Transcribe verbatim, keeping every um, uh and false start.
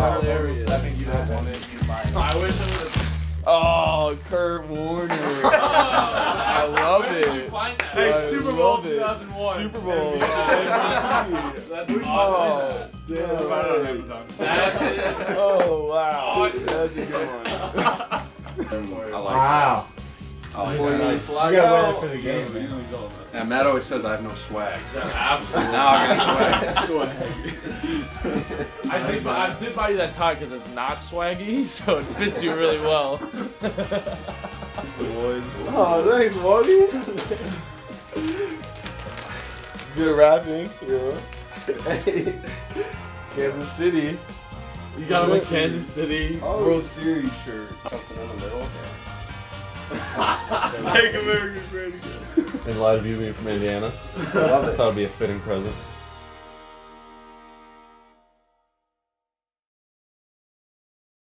hilarious. I think you'd have won it. You'd buy it. I wish I would have. Oh, Kurt Warner. I love it. Hey, I Super Bowl love it. two thousand one. Super Bowl. That's awesome. Oh, damn. Right on Amazon. That is. Oh, wow. Awesome. That's a good one. I like Wow. that. I like Boy, that. nice. You gotta win it for the game, man. Yeah, Matt always says I have no swag. So Absolutely. now I got swag. I did, buy, I did buy you that tie because it's not swaggy, so it fits you really well. Oh, thanks, Wally. Good rapping, yo. Hey, Kansas City. You got him a Kansas City World Series shirt. Something in the middle. Make America great again. In light of you being from Indiana, Love it. thought it'd be a fitting present.